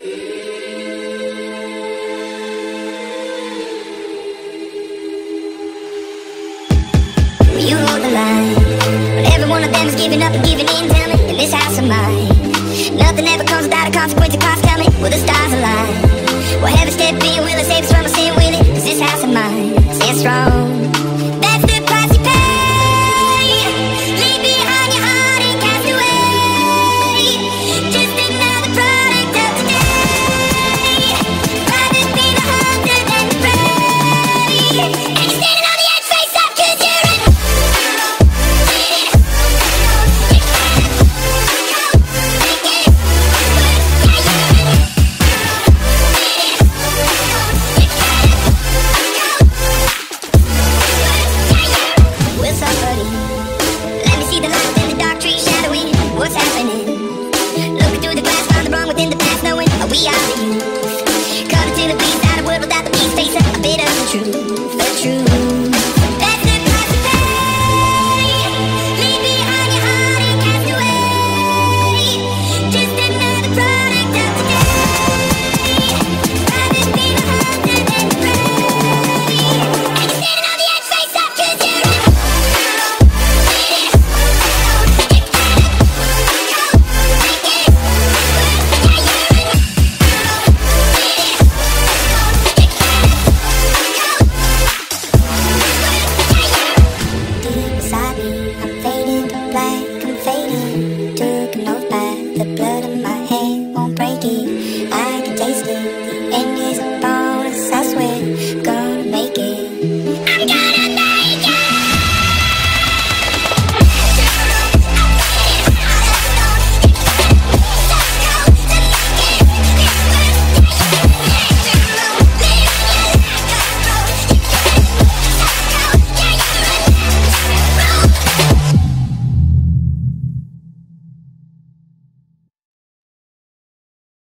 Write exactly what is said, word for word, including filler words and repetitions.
You hold the line, but every one of them is giving up and giving in. Tell me, in this house of mine, nothing ever comes without a consequence. Of cost coming, will the stars align? Will heaven step in? Will it save us from our sin? Will it? 'Cause this house of mine stands strong.